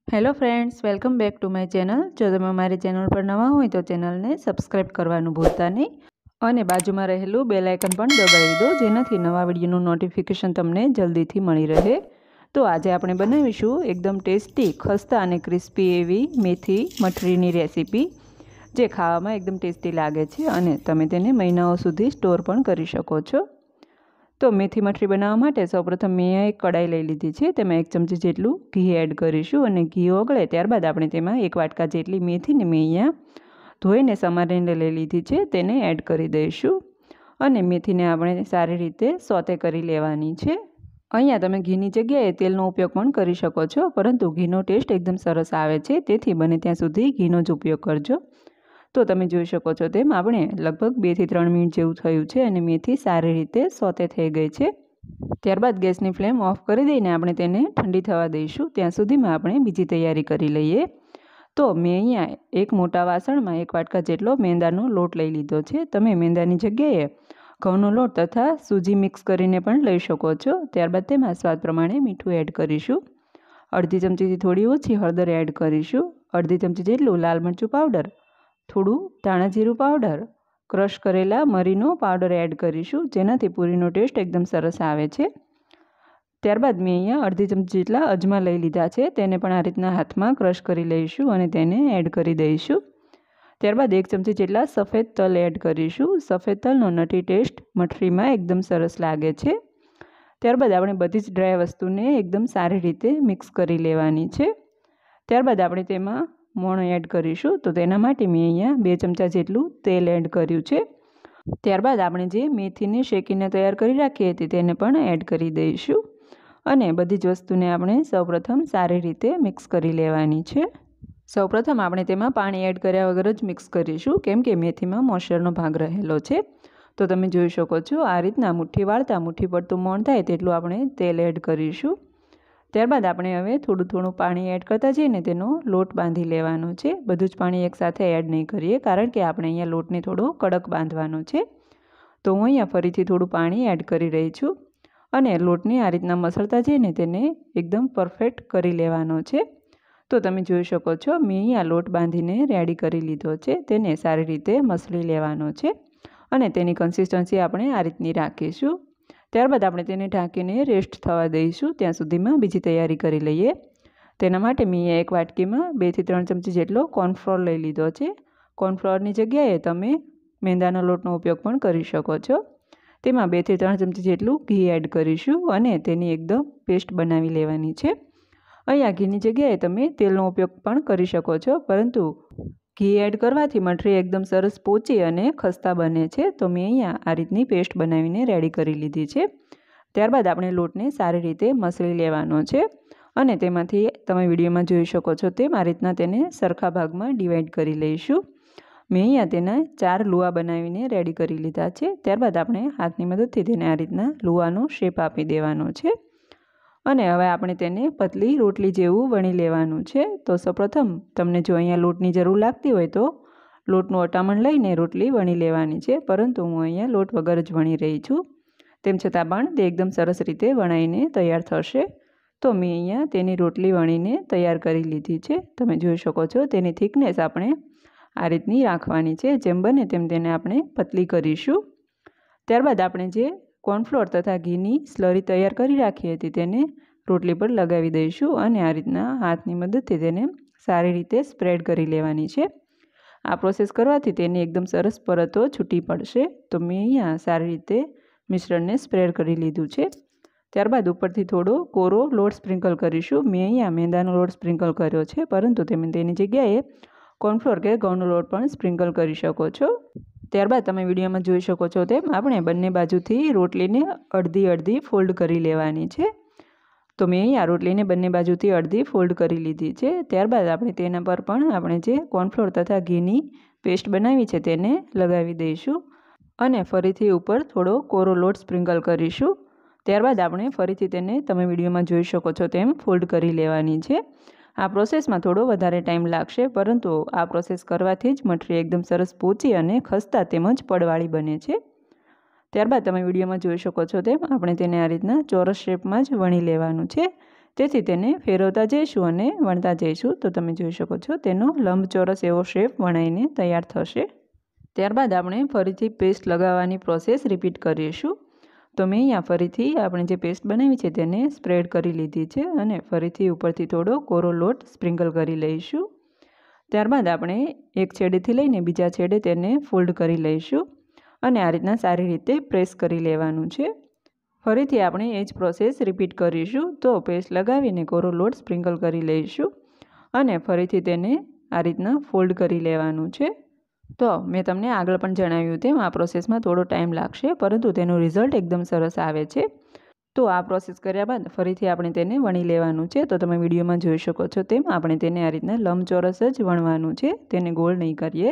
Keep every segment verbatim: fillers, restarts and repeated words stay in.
Hello friends, welcome back to my channel. જો તમે મારી ચેનલ પર નવા હોય તો ચેનલને સબસ્ક્રાઈબ કરવાનું ભૂલતા નહીં અને બાજુમાં રહેલું બેલ આઇકન પણ દબાવી દો, જેનાથી નવા વિડીયોનું નોટિફિકેશન તમને જલ્દીથી મળી રહે। તો આજે આપણે બનાવીશું એકદમ ટેસ્ટી, ખસ્તા અને ક્રિસ્પી એવી મેથી મઠરીની રેસીપી, જે ખાવામાં એકદમ ટેસ્ટી લાગે છે અને તમે તેને મહિનાઓ સુધી સ્ટોર પણ કરી શકો છો। તો મેથી મઠરી બનાવવા માટે સૌપ્રથમ મેં એક કડાઈ લઈ લીધી છે। તેમાં એક ચમચી જેટલું ઘી એડ કરીશું અને ઘી ઓગળે ત્યારબાદ આપણે તેમાં એક વાટકા જેટલી મેથીને મેં અહીંયા ધોઈને સમારીને લઈ લીધી છે, તેને એડ કરી દઈશું અને મેથીને આપણે સારી રીતે સોતે કરી લેવાની છે। અહીંયા તમે ઘીની જગ્યાએ તેલનો ઉપયોગ પણ કરી શકો છો, પરંતુ ઘીનો ટેસ્ટ એકદમ સરસ આવે છે, તેથી બને ત્યાં સુધી ઘીનો જ ઉપયોગ કરજો। તો તમે જોઈ શકો છો તેમ આપણે લગભગ બેથી ત્રણ મિનિટ જેવું થયું છે અને મેથી સારી રીતે સોતે થઈ ગઈ છે। ત્યારબાદ ગેસની ફ્લેમ ઓફ કરી દઈને આપણે તેને ઠંડી થવા દઈશું, ત્યાં સુધીમાં આપણે બીજી તૈયારી કરી લઈએ। તો મેં અહીંયા એક મોટા વાસણમાં એક વાટકા જેટલો મેંદાનો લોટ લઈ લીધો છે। તમે મેંદાની જગ્યાએ ઘઉંનો લોટ તથા સૂજી મિક્સ કરીને પણ લઈ શકો છો। ત્યારબાદ તેમાં સ્વાદ પ્રમાણે મીઠું એડ કરીશું, અડધી ચમચીથી થોડી ઓછી હળદર એડ કરીશું, અડધી ચમચી જેટલું લાલ મરચું પાવડર, થોડું ધાણા જીરું પાવડર, ક્રશ કરેલા મરીનો પાવડર એડ કરીશું, જેનાથી પૂરીનો ટેસ્ટ એકદમ સરસ આવે છે। ત્યારબાદ મેં અહીંયા અડધી ચમચી જેટલા અજમા લઈ લીધા છે, તેને પણ આ રીતના હાથમાં ક્રશ કરી લઈશું અને તેને એડ કરી દઈશું। ત્યારબાદ એક ચમચી જેટલા સફેદ તલ એડ કરીશું। સફેદ તલનો નટી ટેસ્ટ મઠરીમાં એકદમ સરસ લાગે છે। ત્યારબાદ આપણે બધી જ ડ્રાય વસ્તુને એકદમ સારી રીતે મિક્સ કરી લેવાની છે। ત્યારબાદ આપણે તેમાં મોણ એડ કરીશું, તો તેના માટે મેં અહીંયા બે ચમચા જેટલું તેલ એડ કર્યું છે। ત્યારબાદ આપણે જે મેથીને શેકીને તૈયાર કરી રાખી હતી તેને પણ એડ કરી દઈશું અને બધી જ વસ્તુને આપણે સૌપ્રથમ સારી રીતે મિક્સ કરી લેવાની છે। સૌપ્રથમ આપણે તેમાં પાણી એડ કર્યા વગર જ મિક્સ કરીશું, કેમ કે મેથીમાં મોઇશ્ચરનો ભાગ રહેલો છે। તો તમે જોઈ શકો છો આ રીતના મુઠ્ઠી વાળતા મુઠ્ઠી પડતું મોણ થાય તેટલું આપણે તેલ એડ કરીશું। ત્યારબાદ આપણે હવે થોડું થોડું પાણી એડ કરતા જઈને તેનો લોટ બાંધી લેવાનો છે। બધું જ પાણી એકસાથે એડ નહીં કરીએ, કારણ કે આપણે અહીંયા લોટને થોડો કડક બાંધવાનો છે। તો હું અહીંયા ફરીથી થોડું પાણી એડ કરી રહી છું અને લોટને આ રીતના મસળતા જઈને તેને એકદમ પરફેક્ટ કરી લેવાનો છે। તો તમે જોઈ શકો છો મેં અહીંયા લોટ બાંધીને રેડી કરી લીધો છે, તેને સારી રીતે મસળી લેવાનો છે અને તેની કન્સિસ્ટન્સી આપણે આ રીતની રાખીશું। ત્યારબાદ આપણે તેને ઢાંકીને રેસ્ટ થવા દઈશું, ત્યાં સુધીમાં બીજી તૈયારી કરી લઈએ। તેના માટે મેં અહીંયા એક વાટકીમાં બેથી ત્રણ ચમચી જેટલો કોર્નફ્લોર લઈ લીધો છે। કોર્નફ્લોરની જગ્યાએ તમે મેંદાના લોટનો ઉપયોગ પણ કરી શકો છો। તેમાં બેથી ત્રણ ચમચી જેટલું ઘી એડ કરીશું અને તેની એકદમ પેસ્ટ બનાવી લેવાની છે। અહીંયા ઘીની જગ્યાએ તમે તેલનો ઉપયોગ પણ કરી શકો છો, પરંતુ ઘી એડ કરવાથી મઠરી એકદમ સરસ પોચી અને ખસ્તા બને છે। તો મેં અહીંયા આ રીતની પેસ્ટ બનાવીને રેડી કરી લીધી છે। ત્યારબાદ આપણે લોટને સારી રીતે મસળી લેવાનો છે અને તેમાંથી તમે વિડીયોમાં જોઈ શકો છો તેમ આ રીતના તેને સરખા ભાગમાં ડિવાઈડ કરી લઈશું। મેં અહીંયા તેના ચાર લુઆ બનાવીને રેડી કરી લીધા છે। ત્યારબાદ આપણે હાથની મદદથી તેને આ રીતના લુઆનો શેપ આપી દેવાનો છે અને હવે આપણે તેને પતલી રોટલી જેવું વણી લેવાનું છે। તો સૌપ્રથમ તમને જો અહીંયા લોટની જરૂર લાગતી હોય તો લોટનું અટામણ લઈને રોટલી વણી લેવાની છે, પરંતુ હું અહીંયા લોટ વગર જ વણી રહી છું। તેમ છતાં પણ તે એકદમ સરસ રીતે વણાઈને તૈયાર થશે। તો મેં અહીંયા તેની રોટલી વણીને તૈયાર કરી લીધી છે। તમે જોઈ શકો છો તેની થિકનેસ આપણે આ રીતની રાખવાની છે, જેમ બને તેમ તેને આપણે પતલી કરીશું। ત્યારબાદ આપણે જે કોર્નફ્લોર તથા ઘીની સ્લરી તૈયાર કરી રાખી હતી તેને રોટલી પર લગાવી દઈશું અને આ રીતના હાથની મદદથી તેને સારી રીતે સ્પ્રેડ કરી લેવાની છે। આ પ્રોસેસ કરવાથી તેની એકદમ સરસ પરતો છૂટી પડશે। તો મેં અહીંયા સારી રીતે મિશ્રણને સ્પ્રેડ કરી લીધું છે। ત્યારબાદ ઉપરથી થોડો કોરો લોટ સ્પ્રિંકલ કરીશું। મેં અહીંયા મેંદાનો લોટ સ્પ્રિંકલ કર્યો છે, પરંતુ તમે તેની જગ્યાએ કોર્નફ્લોર કે ઘઉંનો લોટ પણ સ્પ્રિંકલ કરી શકો છો। ત્યારબાદ તમે વિડીયોમાં જોઈ શકો છો તેમ આપણે બંને બાજુથી રોટલીને અડધી અડધી ફોલ્ડ કરી લેવાની છે। તો મેં અહીંયા રોટલીને બંને બાજુથી અડધી ફોલ્ડ કરી લીધી છે। ત્યારબાદ આપણે તેના પર પણ આપણે જે કોર્નફ્લોર તથા ઘીની પેસ્ટ બનાવી છે તેને લગાવી દઈશું અને ફરીથી ઉપર થોડો કોરો લોટ સ્પ્રિંકલ કરીશું। ત્યારબાદ આપણે ફરીથી તેને તમે વિડીયોમાં જોઈ શકો છો તેમ ફોલ્ડ કરી લેવાની છે। આ પ્રોસેસમાં થોડો વધારે ટાઈમ લાગશે, પરંતુ આ પ્રોસેસ કરવાથી જ મઠરી એકદમ સરસ પોચી અને ખસ્તા તેમજ પડવાળી બને છે। ત્યારબાદ તમે વિડીયોમાં જોઈ શકો છો તેમ આપણે તેને આ રીતના ચોરસ શેપમાં જ વણી લેવાનું છે, તેથી તેને ફેરવતા જઈશું અને વણતા જઈશું તો તમે જોઈ શકો છો તેનો લંબચોરસ એવો શેપ વણાઈને તૈયાર થશે। ત્યારબાદ આપણે ફરીથી પેસ્ટ લગાવવાની પ્રોસેસ રિપીટ કરીશું। તો મેં અહીંયા ફરીથી આપણે જે પેસ્ટ બનાવી છે તેને સ્પ્રેડ કરી લીધી છે અને ફરીથી ઉપરથી થોડો કોરો લોટ સ્પ્રિંકલ કરી લઈશું। ત્યારબાદ આપણે એક છેડેથી લઈને બીજા છેડે તેને ફોલ્ડ કરી લઈશું અને આ રીતના સારી રીતે પ્રેસ કરી લેવાનું છે। ફરીથી આપણે એ જ પ્રોસેસ રિપીટ કરીશું। તો પેસ્ટ લગાવીને કોરો લોટ સ્પ્રિંકલ કરી લઈશું અને ફરીથી તેને આ રીતના ફોલ્ડ કરી લેવાનું છે। તો મેં તમને આગળ પણ જણાવ્યું તેમ આ પ્રોસેસમાં થોડો ટાઈમ લાગશે પરંતુ તેનું રિઝલ્ટ એકદમ સરસ આવે છે। તો આ પ્રોસેસ કર્યા બાદ ફરીથી આપણે તેને વણી લેવાનું છે। તો તમે વિડીયોમાં જોઈ શકો છો તેમ આપણે તેને આ રીતના લંબચોરસ જ વણવાનું છે, તેને ગોળ નહીં કરીએ।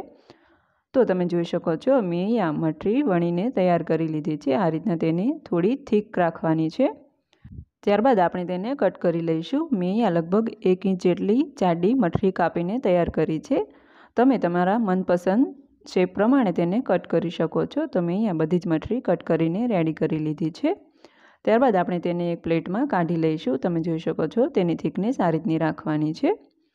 તો તમે જોઈ શકો છો મેં આ મઠરી વણીને તૈયાર કરી લીધી છે। આ રીતના તેને થોડી થીક રાખવાની છે। ત્યારબાદ આપણે તેને કટ કરી લઈશું। મેં અહીંયા લગભગ એક ઇંચ જેટલી જાડી મઠરી કાપીને તૈયાર કરી છે। તમે તમારા મનપસંદ શેપ પ્રમાણે તેને કટ કરી શકો છો। તો મેં અહીંયા બધી જ મઠરી કટ કરીને રેડી કરી લીધી છે। ત્યારબાદ આપણે તેને એક પ્લેટમાં કાઢી લઈશું। તમે જોઈ શકો છો તેની થિકનેસ આ રીતની રાખવાની છે।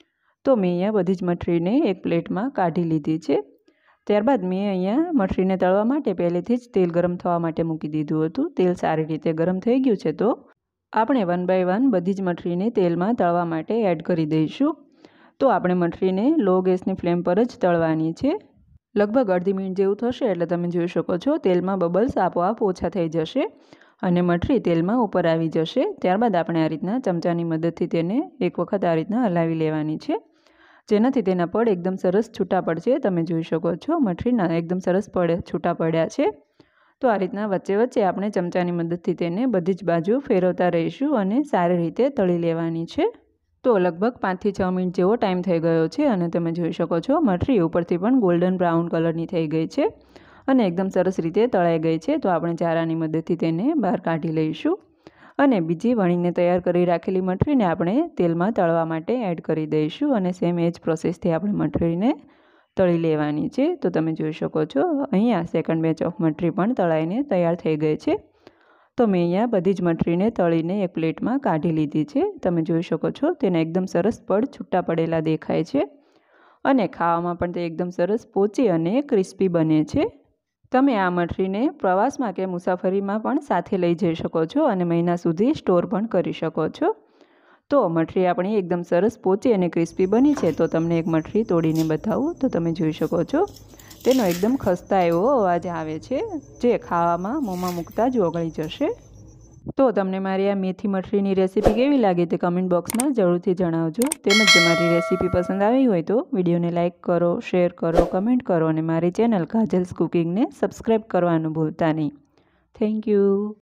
તો મેં અહીંયા બધી જ મઠરીને એક પ્લેટમાં કાઢી લીધી છે। ત્યારબાદ મેં અહીંયા મઠરીને તળવા માટે પહેલેથી જ તેલ ગરમ થવા માટે મૂકી દીધું હતું। તેલ સારી રીતે ગરમ થઈ ગયું છે તો આપણે વન બાય વન બધી જ મઠરીને તેલમાં તળવા માટે એડ કરી દઈશું। તો આપણે મઠરીને લો ગેસની ફ્લેમ પર જ તળવાની છે। લગભગ અડધી મિનિટ જેવું થશે એટલે તમે જોઈ શકો છો તેલમાં બબલ્સ આપોઆપ ઓછા થઈ જશે અને મઠરી તેલમાં ઉપર આવી જશે। ત્યારબાદ આપણે આ રીતના ચમચાની મદદથી તેને એક વખત આ રીતના હલાવી લેવાની છે, જેનાથી તેના પડ એકદમ સરસ છૂટા પડશે। તમે જોઈ શકો છો મઠરીના એકદમ સરસ પડ છૂટા પડ્યા છે। તો આ રીતના વચ્ચે વચ્ચે આપણે ચમચાની મદદથી તેને બધી જ બાજુ ફેરવતા રહીશું અને સારી રીતે તળી લેવાની છે। તો લગભગ પાંચથી છ મિનિટ જેવો ટાઈમ થઈ ગયો છે અને તમે જોઈ શકો છો મઠરી ઉપરથી પણ ગોલ્ડન બ્રાઉન કલરની થઈ ગઈ છે અને એકદમ સરસ રીતે તળાઈ ગઈ છે। તો આપણે ચારાની મદદથી તેને બહાર કાઢી લઈશું અને બીજી વણીને તૈયાર કરી રાખેલી મઠરીને આપણે તેલમાં તળવા માટે એડ કરી દઈશું અને સેમ એ જ પ્રોસેસથી આપણે મઠરીને તળી લેવાની છે। તો તમે જોઈ શકો છો અહીંયા સેકન્ડ બેચ ઓફ મઠરી પણ તળાઈને તૈયાર થઈ ગઈ છે। તો મેં અહીંયા બધી જ મઠરીને તળીને એક પ્લેટમાં કાઢી લીધી છે। તમે જોઈ શકો છો તેને એકદમ સરસ પડ છૂટા પડેલા દેખાય છે અને ખાવામાં પણ તે એકદમ સરસ પોચી અને ક્રિસ્પી બને છે। તમે આ મઠરીને પ્રવાસમાં કે મુસાફરીમાં પણ સાથે લઈ જઈ શકો છો અને મહિના સુધી સ્ટોર પણ કરી શકો છો। તો મઠરી આપણી એકદમ સરસ પોચી અને ક્રિસ્પી બની છે। તો તમને એક મઠરી તોડીને બતાવું તો તમે જોઈ શકો છો તેનો એકદમ ખસ્તા એવો અવાજ આવે છે, જે ખાવામાં મોંમાં મૂકતા જ ઓગળી જશે। તો તમને મારી આ મેથી મઠરીની રેસીપી કેવી લાગી તે કમેન્ટ બોક્સમાં જરૂરથી જણાવજો। તેમજ જો મારી રેસીપી પસંદ આવી હોય તો વિડીયોને લાઇક કરો, શેર કરો, કમેન્ટ કરો અને મારી ચેનલ કાજલ્સ કુકિંગને સબસ્ક્રાઈબ કરવાનું ભૂલતા નહીં। Thank you.